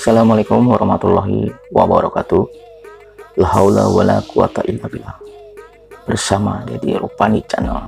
Assalamualaikum warahmatullahi wabarakatuh. La haula wala quwata illa billah. Bersama Deddy Rupani Channel.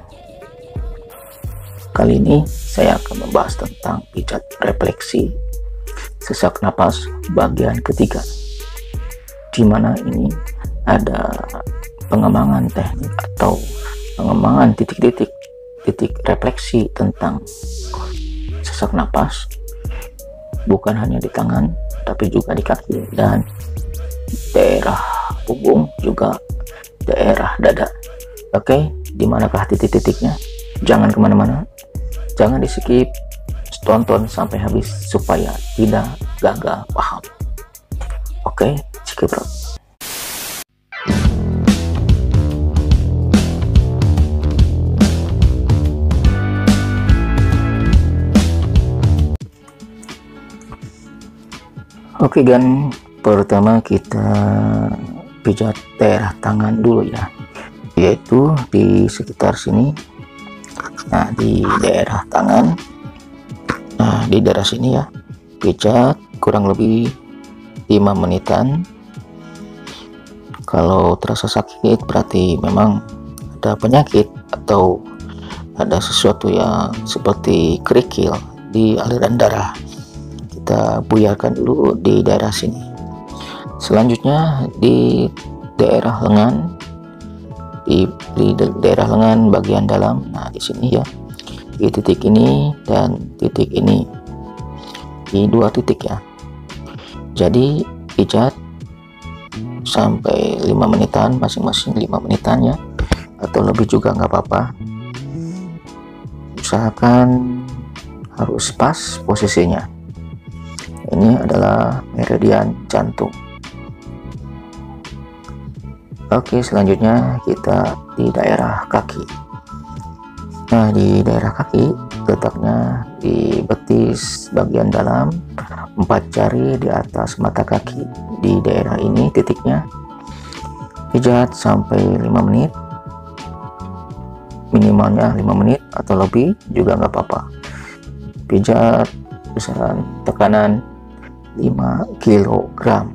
Kali ini saya akan membahas tentang pijat refleksi sesak napas bagian ketiga, di mana ini ada pengembangan teknik atau pengembangan titik refleksi tentang sesak napas, bukan hanya di tangan tapi juga di kaki dan daerah punggung, juga daerah dada. Oke, di manakah titik-titiknya? Jangan kemana-mana, jangan di skip, tonton sampai habis supaya tidak gagal paham. Oke, skip bro. Oke gan, pertama kita pijat daerah tangan dulu ya, yaitu di sekitar sini. Nah, di daerah tangan, nah di daerah sini ya, pijat kurang lebih 5 menitan. Kalau terasa sakit berarti memang ada penyakit atau ada sesuatu yang seperti kerikil di aliran darah. Kita buyarkan dulu di daerah sini. Selanjutnya di daerah lengan, di daerah lengan bagian dalam. Nah, di sini ya, di titik ini dan titik ini, di 2 titik ya. Jadi pijat sampai 5 menitan, masing-masing 5 menitan ya, atau lebih juga nggak apa-apa. Usahakan harus pas posisinya. Ini adalah meridian jantung. Oke, selanjutnya kita di daerah kaki. Nah, di daerah kaki letaknya di betis bagian dalam, 4 jari di atas mata kaki. Di daerah ini titiknya. Pijat sampai 5 menit, minimalnya 5 menit atau lebih juga nggak apa-apa. Pijat besaran tekanan 5 kg.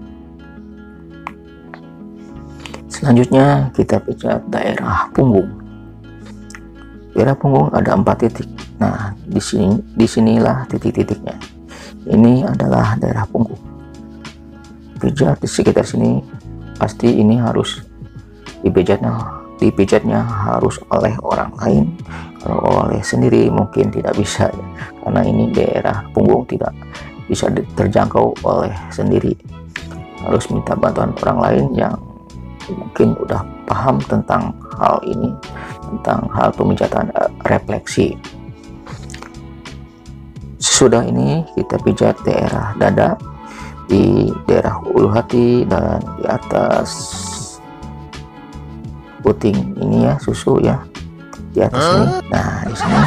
Selanjutnya kita pijat daerah punggung. Daerah punggung ada 4 titik. Nah, disinilah titik-titiknya. Ini adalah daerah punggung. Pijat di sekitar sini. Pasti ini harus dipijatnya harus oleh orang lain. Kalau oleh sendiri mungkin tidak bisa ya, karena ini daerah punggung tidak bisa terjangkau oleh sendiri. Harus minta bantuan orang lain yang mungkin udah paham tentang hal ini, tentang hal pemijatan refleksi. Sesudah ini kita pijat daerah dada, di daerah ulu hati dan di atas puting ini ya, susu ya, di atas ini. Nah, di sini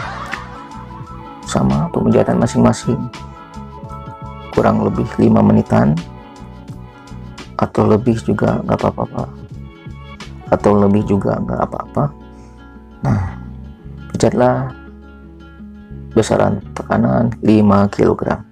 sama pemijatan masing-masing kurang lebih 5 menitan atau lebih juga nggak apa-apa, atau lebih juga nggak apa-apa. Nah, pijatlah besaran tekanan 5 kg.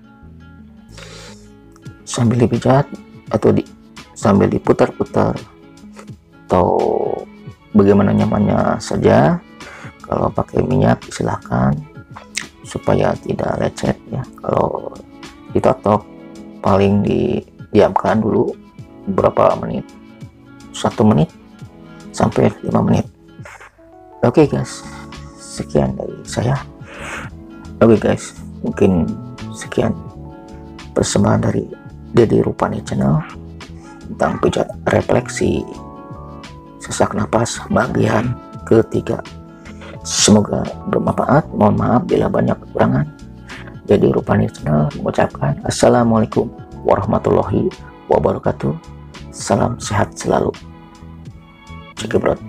Sambil dipijat atau sambil diputar-putar atau bagaimana nyamannya saja. Kalau pakai minyak silahkan, supaya tidak lecet ya. Kalau ditotok paling didiamkan dulu beberapa menit, 1 menit sampai 5 menit. Oke guys, sekian dari saya. Oke guys, mungkin sekian persembahan dari Deddy Rupani Channel tentang pijat refleksi sesak napas bagian ketiga. Semoga bermanfaat. Mohon maaf bila banyak kekurangan. Deddy Rupani Channel mengucapkan assalamualaikum warahmatullahi wabarakatuh. Salam sehat selalu. Cekibrat.